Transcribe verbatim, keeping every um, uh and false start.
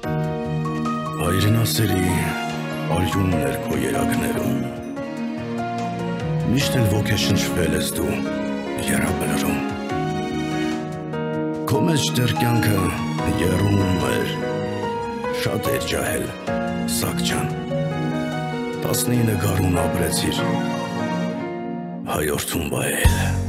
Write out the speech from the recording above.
Հայրենասերի արյունն էր քո երակներում, միշտ էլ ոգեշնչվել ես դու եռաբլրում, քո մեջ դեռ կյանքը եռում էր, շատ էր ջահել, Սակ ջան, տասնինը գարուն ապրեցիր, հայորդում բայել։